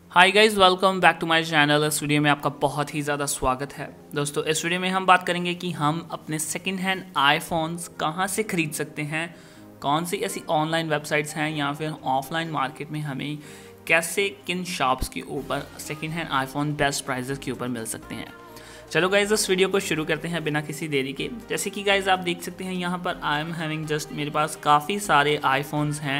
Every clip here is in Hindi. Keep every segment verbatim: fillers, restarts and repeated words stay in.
Hi guys, welcome back to my channel. इस वीडियो में आपका बहुत ही ज़्यादा स्वागत है। दोस्तों, इस वीडियो में हम बात करेंगे कि हम अपने सेकंड हैंड आईफोन्स कहां से ख़रीद सकते हैं, कौन सी ऐसी ऑनलाइन वेबसाइट्स हैं या फिर ऑफलाइन मार्केट में हमें कैसे किन शॉप्स के ऊपर second hand iPhone best prices के ऊपर मिल सकते हैं। चलो गाइज़, इस वीडियो को शुरू करते हैं बिना किसी देरी के। जैसे कि गाइज़ आप देख सकते हैं यहाँ पर आई एम हैविंग जस्ट मेरे पास काफ़ी सारे आईफोन्स हैं,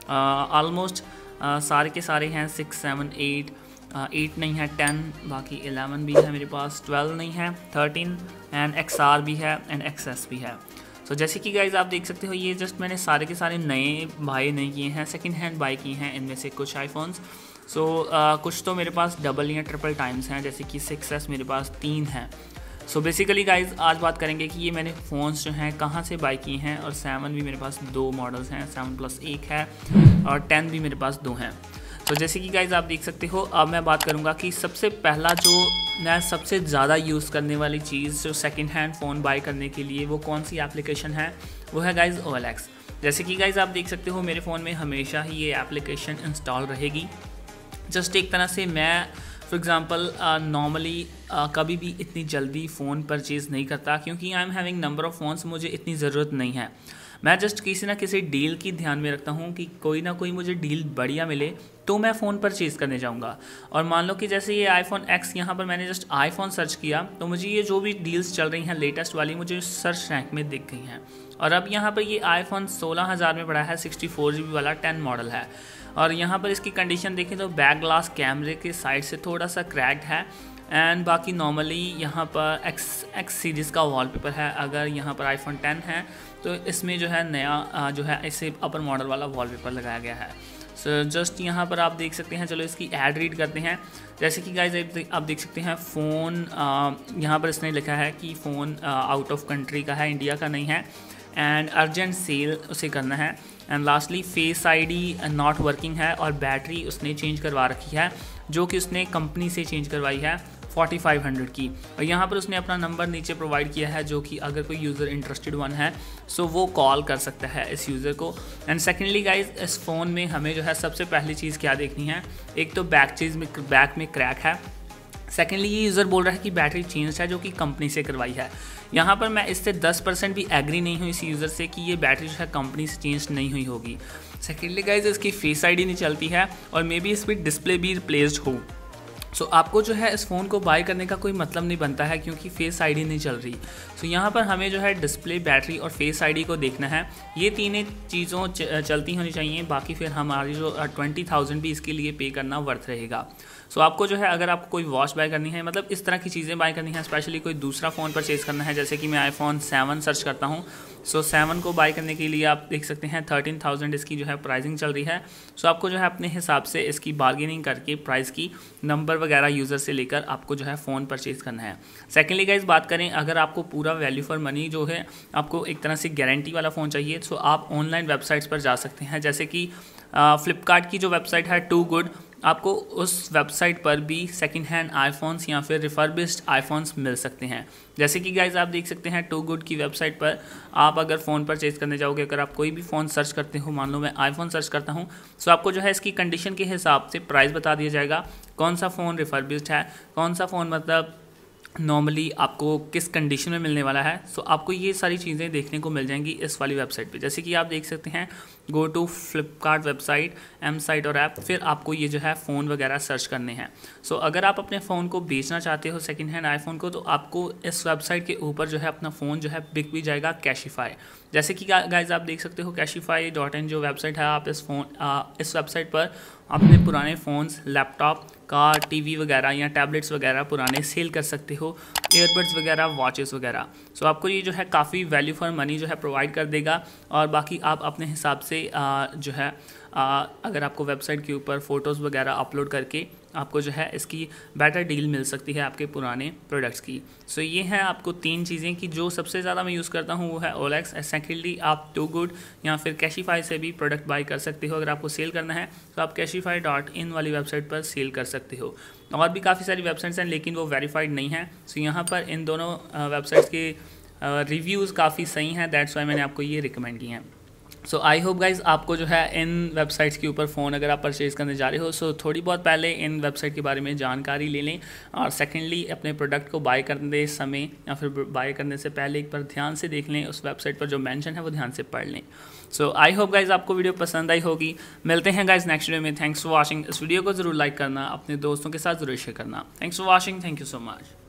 ऑलमोस्ट Uh, सारे के सारे हैं सिक्स सेवन एट एट नहीं है, टेन, बाकी इलेवन भी है मेरे पास, ट्वेल्व नहीं है, थर्टीन एंड एक्स आर भी है एंड एक्स एस भी है। सो so, जैसे कि गाइज आप देख सकते हो, ये जस्ट मैंने सारे के सारे नए बाई नहीं किए हैं, सेकंड हैंड बाई किए हैं इनमें से कुछ आईफोन्स। सो so, uh, कुछ तो मेरे पास डबल या ट्रिपल टाइम्स हैं, जैसे कि सिक्स एस मेरे पास तीन हैं। सो बेसिकली गाइज आज बात करेंगे कि ये मैंने फ़ोन्स जो हैं कहाँ से बाई किए हैं, और सेवन भी मेरे पास दो मॉडल्स हैं, सेवन प्लस एक है और टेन भी मेरे पास दो हैं। तो जैसे कि गाइज आप देख सकते हो, अब मैं बात करूँगा कि सबसे पहला जो मैं सबसे ज़्यादा यूज़ करने वाली चीज़ जो सेकंड हैंड फ़ोन बाई करने के लिए वो कौन सी एप्लीकेशन है, वो है गाइज ओ एल एक्स। जैसे कि गाइज आप देख सकते हो, मेरे फ़ोन में हमेशा ही ये एप्लीकेशन इंस्टॉल रहेगी। जस्ट एक तरह से मैं फॉर एग्ज़ाम्पल नॉर्मली कभी भी इतनी जल्दी फ़ोन परचेज़ नहीं करता, क्योंकि I am having number of phones, मुझे इतनी ज़रूरत नहीं है। मैं जस्ट किसी ना किसी डील की ध्यान में रखता हूँ कि कोई ना कोई मुझे डील बढ़िया मिले तो मैं फ़ोन परचेज़ करने जाऊँगा। और मान लो कि जैसे ये आईफोन एक्स, यहाँ पर मैंने जस्ट आईफोन सर्च किया तो मुझे ये जो भी डील्स चल रही हैं लेटेस्ट वाली मुझे सर्च रैंक में दिख गई हैं। और अब यहाँ पर ये आईफोन सोलह हज़ार में पड़ा है, सिक्सटी फोर जी बी वाला टेन मॉडल है। और यहाँ पर इसकी कंडीशन देखें तो बैक ग्लास कैमरे के साइड से थोड़ा सा क्रैक्ड है, एंड बाकी नॉर्मली यहाँ पर एक्स एक्स सीरीज़ का वॉलपेपर है। अगर यहाँ पर आईफोन टेन है तो इसमें जो है नया जो है इसे अपर मॉडल वाला वॉलपेपर लगाया गया है। सो so, जस्ट यहाँ पर आप देख सकते हैं। चलो इसकी ऐड रीड करते हैं। जैसे कि गाइज आप देख सकते हैं, फ़ोन यहाँ पर इसने लिखा है कि फ़ोन आउट ऑफ कंट्री का है, इंडिया का नहीं है, एंड अर्जेंट सेल उसे करना है। And lastly face ID not working है, और बैटरी उसने चेंज करवा रखी है जो कि उसने कंपनी से चेंज करवाई है फोर्टी फाइव हंड्रेड की। और यहाँ पर उसने अपना नंबर नीचे प्रोवाइड किया है, जो कि अगर कोई यूज़र इंटरेस्टेड वन है सो वो कॉल कर सकता है इस यूज़र को। एंड सेकेंडली गाइज, इस फ़ोन में हमें जो है सबसे पहली चीज़ क्या देखनी है, एक तो बैक चीज़ में बैक में क्रैक है। सेकेंडली ये यूज़र बोल रहा है कि बैटरी चेंज है जो कि कंपनी से करवाई है। यहाँ पर मैं इससे दस परसेंट भी एग्री नहीं हूँ इस यूज़र से कि ये बैटरी जो है कंपनी से चेंज नहीं हुई होगी। सेकेंडली गाइज, इसकी फेस आईडी नहीं चलती है, और मे बी इस पर डिस्प्ले भी रिप्लेस्ड हो। सो so, आपको जो है इस फ़ोन को बाय करने का कोई मतलब नहीं बनता है, क्योंकि फेस आईडी नहीं चल रही। सो so, यहाँ पर हमें जो है डिस्प्ले, बैटरी और फेस आईडी को देखना है। ये तीनों चीज़ों चलती होनी चाहिए, बाकी फिर हमारी जो ट्वेंटी थाउजेंड भी इसके लिए पे करना वर्थ रहेगा। सो so, आपको जो है अगर आपको कोई वॉच बाय करनी है, मतलब इस तरह की चीज़ें बाय करनी है, स्पेशली कोई दूसरा फ़ोन परचेज़ करना है, जैसे कि मैं आईफोन सेवन सर्च करता हूँ। सो so, सेवन को बाय करने के लिए आप देख सकते हैं थर्टीन थाउजेंड इसकी जो है प्राइसिंग चल रही है। सो so, आपको जो है अपने हिसाब से इसकी बार्गेनिंग करके प्राइस की नंबर वगैरह यूज़र से लेकर आपको जो है फ़ोन परचेज़ करना है। सेकेंडली गाइज बात करें, अगर आपको पूरा वैल्यू फॉर मनी जो है, आपको एक तरह से गारंटी वाला फ़ोन चाहिए, तो आप ऑनलाइन वेबसाइट्स पर जा सकते हैं। जैसे कि फ्लिपकार्ट की जो वेबसाइट है टू गुड, आपको उस वेबसाइट पर भी सेकंड हैंड आईफोन्स या फिर रिफर्बिश्ड आईफोन्स मिल सकते हैं। जैसे कि गाइज आप देख सकते हैं, टू गुड की वेबसाइट पर आप अगर फ़ोन परचेज़ करने जाओगे, अगर आप कोई भी फ़ोन सर्च करते हो, मान लो मैं आईफोन सर्च करता हूं, तो आपको जो है इसकी कंडीशन के हिसाब से प्राइस बता दिया जाएगा, कौन सा फ़ोन रिफर्बिश्ड है, कौन सा फ़ोन मतलब नॉर्मली आपको किस कंडीशन में मिलने वाला है। सो so, आपको ये सारी चीज़ें देखने को मिल जाएंगी इस वाली वेबसाइट पे। जैसे कि आप देख सकते हैं, go to Flipkart website, M site और ऐप, फिर आपको ये जो है फ़ोन वगैरह सर्च करने हैं। सो so, अगर आप अपने फ़ोन को बेचना चाहते हो सेकंड हैंड आईफोन को, तो आपको इस वेबसाइट के ऊपर जो है अपना फ़ोन जो है बिक भी जाएगा कैशिफाई। जैसे कि गाइज आप देख सकते हो, कैशिफाई डॉट इन जो वेबसाइट है, आप इस फ़ोन आ, इस वेबसाइट पर अपने पुराने फ़ोन्स, लैपटॉप, कार, टीवी वगैरह या टैबलेट्स वगैरह पुराने सेल कर सकते हो, एयरबड्स वगैरह, वॉचेस वगैरह। सो आपको ये जो है काफ़ी वैल्यू फॉर मनी जो है प्रोवाइड कर देगा। और बाकी आप अपने हिसाब से आ, जो है आ, अगर आपको वेबसाइट के ऊपर फ़ोटोज़ वगैरह अपलोड करके आपको जो है इसकी बेटर डील मिल सकती है आपके पुराने प्रोडक्ट्स की। सो so, ये हैं आपको तीन चीज़ें कि जो सबसे ज़्यादा मैं यूज़ करता हूँ वो है ओ एल एक्स। सेकेंडली आप टू गुड या फिर कैशिफाई से भी प्रोडक्ट बाय कर सकते हो। अगर आपको सेल करना है तो आप कैशिफाई डॉट इन वाली वेबसाइट पर सेल कर सकते हो। और भी काफ़ी सारी वेबसाइट्स हैं, लेकिन वो वेरीफाइड नहीं है। सो so, यहाँ पर इन दोनों वेबसाइट्स के रिव्यूज़ काफ़ी सही हैं, दैट्स वाई मैंने आपको ये रिकमेंड किए हैं। सो आई होप गाइज आपको जो है इन वेबसाइट्स के ऊपर फ़ोन अगर आप परचेज़ करने जा रहे हो सो थोड़ी बहुत पहले इन वेबसाइट के बारे में जानकारी ले लें, और सेकेंडली अपने प्रोडक्ट को बाय करने समय या फिर बाय करने से पहले एक बार ध्यान से देख लें, उस वेबसाइट पर जो मेंशन है वो ध्यान से पढ़ लें। सो आई होप गाइज आपको वीडियो पसंद आई होगी। मिलते हैं गाइज नेक्स्ट वीडियो में। Thanks for watching. इस वीडियो को ज़रूर लाइक करना, अपने दोस्तों के साथ ज़रूर शेयर करना। Thanks for watching. Thank you so much.